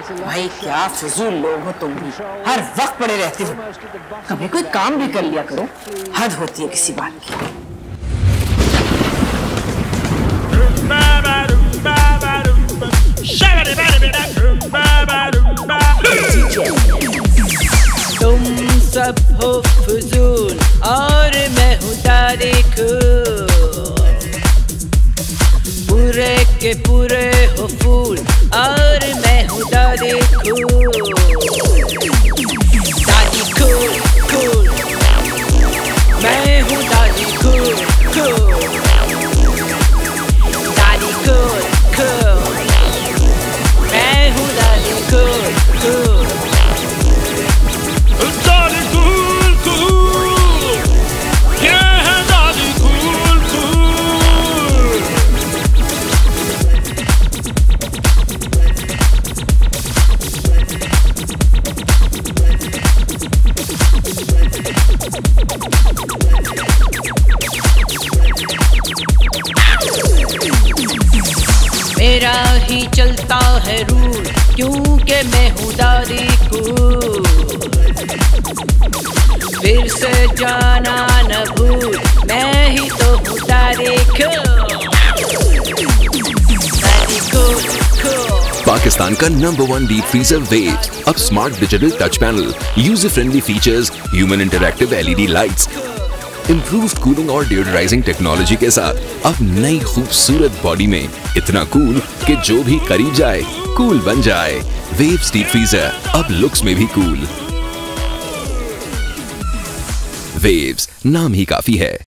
भाई क्या फजूल लोग हो तुम भी, हर वक्त पड़े रहते हो। कभी कोई काम भी कर लिया करो, हद होती है किसी बात की। तुम सब हो फजूल और मैं हूँ दादी खूल, पूरे के पूरे हो फूल और मैं हूँ दादी खूल। दादी खूल खूल, मैं हूँ दादी खूल खूल। दादी खूल खूल, मैं हूँ दादी खूल खूल। मेरा ही चलता है रूल क्योंकि मैं हूँ दादी कूल। फिर से जाना न भूल, मैं ही तो हूँ दादी कूल। दादी कूल कूल। पाकिस्तान का #1 डीप फ्रीजर वेव्स, अब smart digital touch panel, user friendly features, human interactive LED lights, improved cooling और डिओडराइजिंग टेक्नोलॉजी के साथ अब नई खूबसूरत बॉडी में इतना कूल कि जो भी करीब जाए कूल बन जाए। वेव्स डीप फ्रीजर अब लुक्स में भी कूल। वेव्स नाम ही काफी है।